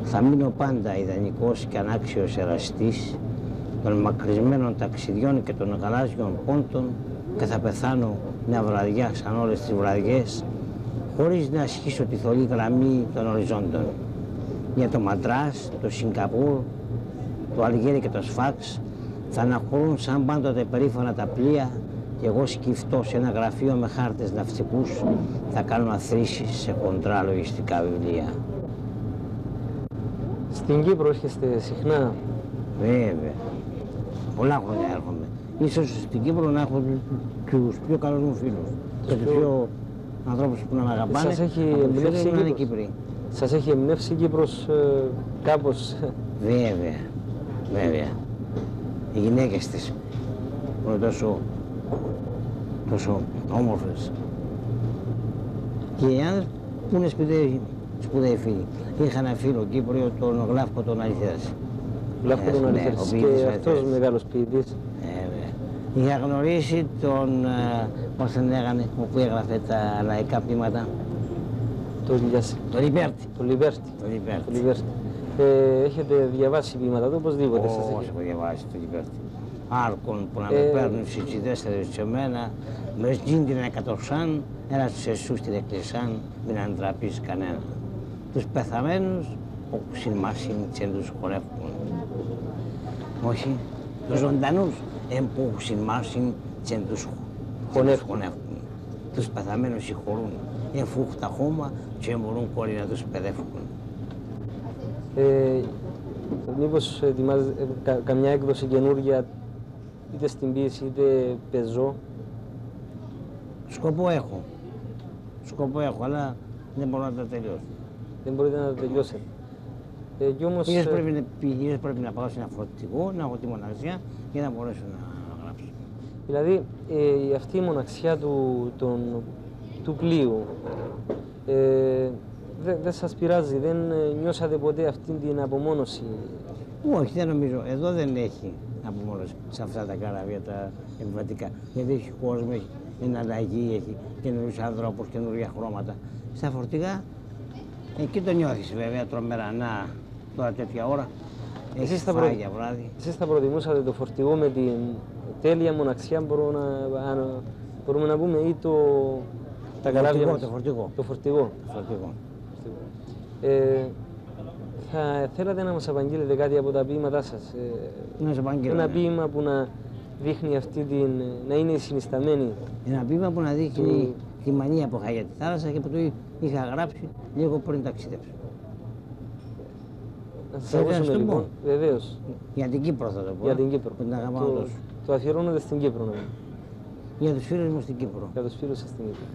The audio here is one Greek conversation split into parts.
Θα μείνω πάντα ιδανικός και ανάξιος εραστής των μακρισμένων ταξιδιών και των γαλάζιων πόντων και θα πεθάνω μια βραδιά σαν όλες τις βραδιές χωρίς να ασχίσω τη θολή γραμμή των οριζόντων. Για το Μαντράς, το Σιγκαπούρ, το Αλγέρι και το Σφάξ θα αναχωρούν σαν πάντοτε περήφανα τα πλοία και εγώ σκυφτώ σε ένα γραφείο με χάρτες ναυτικούς θα κάνω αθροίσεις σε χοντρά λογιστικά βιβλία. Στην Κύπρο έρχεστε συχνά? Βέβαια. Πολλά χρόνια έρχομαι. Ίσως στην Κύπρο να έχω τους πιο καλούς μου φίλους. Και τους πιο ανθρώπους που να με αγαπάνε. Σας έχει εμπνεύσει να είναι Κύπροι. Σας έχει εμπνεύσει η Κύπρος κάπως? Βέβαια. Βέβαια. Οι γυναίκες της που είναι τόσο όμορφες. Και οι άνδρες που είναι σπουδαίοι φίλοι. Είχα ένα φίλο Κύπριο, τον Γλάφκο τον Αληθέρας. Γλάφκο τον Αληθέρας. Και αυτός μεγάλος ποιητής. Είχα γνωρίσει τον, πώς τον λέγανε, όπου έγραφε τα λαϊκά ποίηματα. Το Λιμπέρτι. Το Λιμπέρτι. Έχετε διαβάσει ποίηματα του, οπωσδήποτε? Όχι, έχω διαβάσει το Λιμπέρτι. Άρκον που να με παίρνουν στις 4 σε μένα, με σγίντινα εκατοσάν, ένα στους εσούς την εκκλησάν, μην αντραπείς κανένα. Τους πεθαμένους, όπου συνμάσιν τσεν τους χορεύουν. Όχι, τους ζωντανούς, που συνμάσιν τσεν τους χωνεύουν. Τους πεθαμένους συγχωρούν, εφούχτα χώμα και μπορούν κόροι να τους παιδεύουν. Μήπως ετοιμάζετε καμιά έκδοση καινούργια, είτε στην ποίηση είτε πεζό? Σκοπό έχω, αλλά δεν μπορώ να τα τελειώσω. Δεν μπορείτε να τα τελειώσετε. Κι όμως... πρέπει να πάω σε ένα φορτηγό, να έχω τη μοναξιά για να μπορέσω να γράψω. Δηλαδή, αυτή η μοναξιά του πλοίου, δεν σας πειράζει, δεν νιώσατε ποτέ αυτή την απομόνωση? Όχι, δεν νομίζω. Εδώ δεν έχει απομόνωση σε αυτά τα καράβια τα επιβατικά. Γιατί έχει κόσμο, έχει εναλλαγή, έχει καινούριους ανθρώπους, καινούρια χρώματα. Στα φορτηγά, εκεί το νιώθεις βέβαια τρομερά. Να, τώρα τέτοια ώρα, έχεις φάει για βράδυ. Εσείς θα προτιμούσατε το φορτηγό με την τέλεια μοναξιά, μπορούμε να πούμε, ή τα καράβια μας? Το φορτηγό. Θα θέλατε να μας απαγγείλετε κάτι από τα ποίηματά σας? Ένα ποίημα που να δείχνει να είναι συνισταμένη. Ένα ποίημα που να δείχνει τη μανία που είχα για τη θάλασσα και που το είχα γράψει λίγο πριν ταξιδέψω. Να σας ακούσουμε λοιπόν, βεβαίως. Για την Κύπρο θα το πω. Για την Κύπρο. Το αφιερώνετε στην Κύπρο, ναι. Για τους φίλους μου στην Κύπρο. Για τους φίλους σας στην Κύπρο.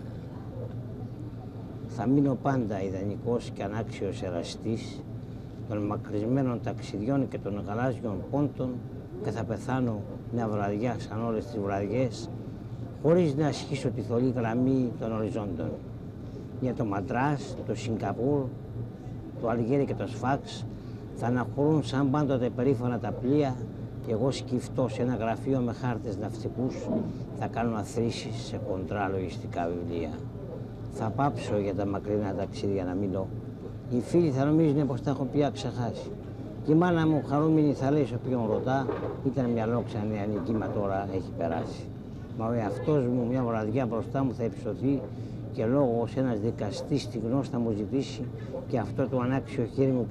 Θα μείνω πάντα ιδανικός και ανάξιος εραστής των μακρισμένων ταξιδιών και των γαλάζιων πόντων και θα πεθάνω μια βραδιά σαν όλες τις βραδιές χωρίς να ασχίσω τη θολή γραμμή των οριζόντων. Για το Μαντράς, το Σιγκαπούρ, το Αλγέρι και το Σφάξ θα αναχωρούν σαν πάντοτε περήφανα τα πλοία και εγώ σκυφτώ σε ένα γραφείο με χάρτες ναυτικούς θα κάνω αθροίσεις σε χοντρά λογιστικά βιβλία. Θα πάψω για τα μακρινά ταξίδια να μιλώ. Οι φίλοι θα νομίζουν πως τα έχω πια ξεχάσει. Και η μάνα μου χαρούμενη θα λέει σε όποιον ρωτά, ήταν μια λόξα νεανική, μα τώρα έχει περάσει. Μα ο εαυτός μου μια βραδιά μπροστά μου θα υψωθεί και λόγος ένας δικαστής στη γνώση θα μου ζητήσει και αυτό το ανάξιο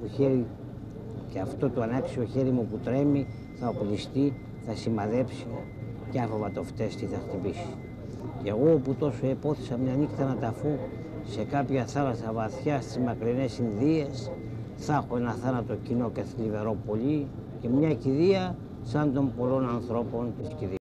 χέρι μου που τρέμει θα οπλιστεί, θα σημαδέψει και άφοβα το φτέστη θα χτυπήσει. Και εγώ που τόσο επόθησα μια νύχτα να ταφώ σε κάποια θάλασσα βαθιά στις μακρινές Ινδίες, θα έχω ένα θάνατο κοινό και θλιβερό πολύ και μια κηδεία σαν των πολλών ανθρώπων της κηδείας.